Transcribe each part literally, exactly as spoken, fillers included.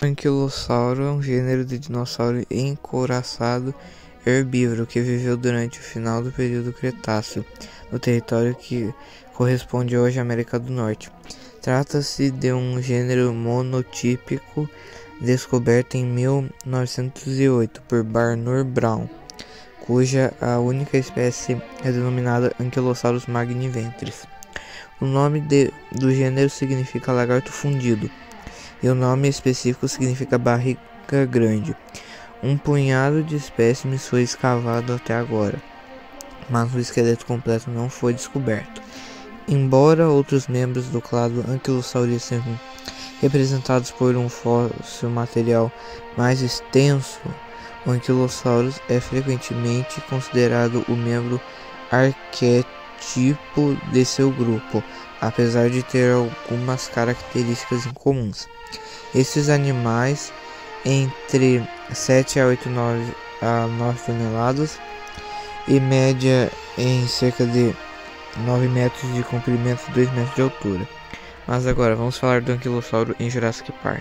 O anquilossauro é um gênero de dinossauro encouraçado herbívoro que viveu durante o final do período Cretáceo, no território que corresponde hoje à América do Norte. Trata-se de um gênero monotípico descoberto em mil novecentos e oito por Barnum Brown, cuja a única espécie é denominada Ankylosaurus magniventris. O nome de, do gênero significa lagarto fundido, e o nome específico significa barriga grande. Um punhado de espécimes foi escavado até agora, mas o esqueleto completo não foi descoberto. Embora outros membros do clado Ankylosauridae sejam representados por um fóssil material mais extenso, o Ankylosaurus é frequentemente considerado o membro arquétipo de seu grupo, apesar de ter algumas características incomuns. Esses animais, entre sete a oito a nove toneladas e média em cerca de nove metros de comprimento e dois metros de altura. Mas agora vamos falar do anquilossauro em Jurassic Park.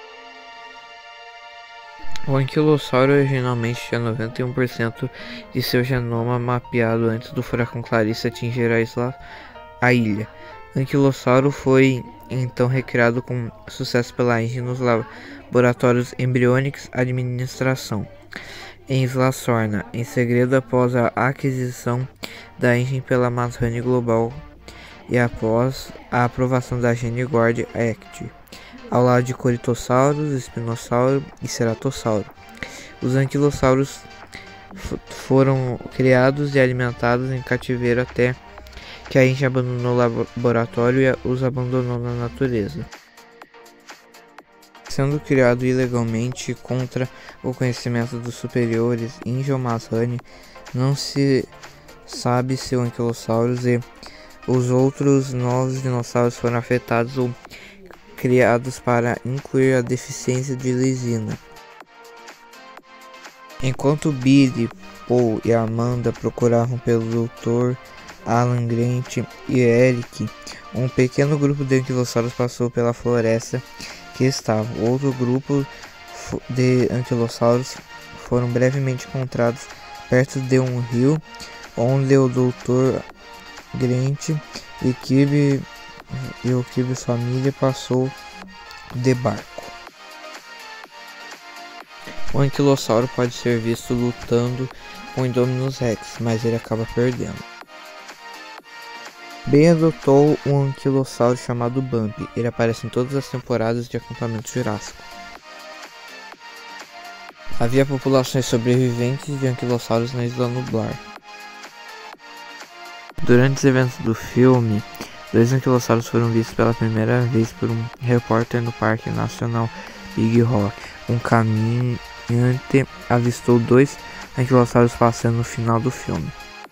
O anquilossauro originalmente tinha noventa e um por cento de seu genoma mapeado antes do furacão Clarice atingir a, isla, a ilha. O anquilossauro foi então recriado com sucesso pela Engie nos laboratórios Embryonics Administration em Isla Sorna, em segredo após a aquisição da Engie pela Marrone Global e após a aprovação da GeneGuard Act, ao lado de Corythosaurus, Spinossauro e Ceratossauro. Os anquilossauros foram criados e alimentados em cativeiro até que a Engie abandonou o laboratório e os abandonou na natureza, sendo criado ilegalmente contra o conhecimento dos superiores Engie ou Marrone. Não se sabe se o Ankylosaurus e os outros novos dinossauros foram afetados ou criados para incluir a deficiência de lisina. Enquanto Billy, Paul e Amanda procuravam pelo doutor Alan Grant e Eric, um pequeno grupo de anquilossauros passou pela floresta que estava. Outro grupo de anquilossauros foram brevemente encontrados perto de um rio, onde o doutor Grant e Kirby e o Kirby família passou de barco. O anquilossauro pode ser visto lutando com o Indominus Rex, mas ele acaba perdendo. Ben adotou um anquilossauro chamado Bambi. Ele aparece em todas as temporadas de Acampamento Jurássico. Havia populações sobreviventes de anquilossauros na Isla Nublar. Durante os eventos do filme, dois anquilossauros foram vistos pela primeira vez por um repórter no Parque Nacional Big Rock. Um caminhante avistou dois anquilossauros passando no final do filme.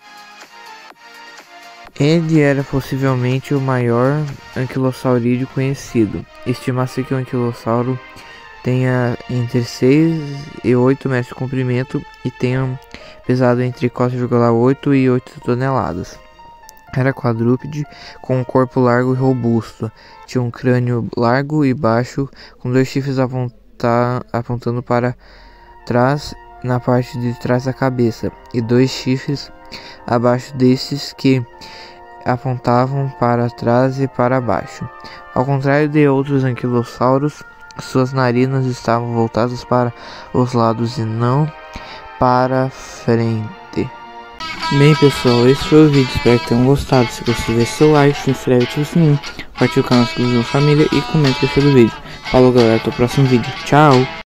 Ele era possivelmente o maior anquilossaurídeo conhecido. Estima-se que o anquilossauro tenha entre seis e oito metros de comprimento e tenha pesado entre quatro vírgula oito e oito toneladas. Era quadrúpede, com um corpo largo e robusto. Tinha um crânio largo e baixo, com dois chifres aponta apontando para trás na parte de trás da cabeça, e dois chifres abaixo desses que apontavam para trás e para baixo. Ao contrário de outros anquilossauros, suas narinas estavam voltadas para os lados e não para frente. Bem pessoal, esse foi o vídeo, espero que tenham gostado. Se gostou, deixe seu like, se inscreve, ativa o sininho, compartilhe o canal com a família e comente o vídeo. Falou galera, até o próximo vídeo, tchau!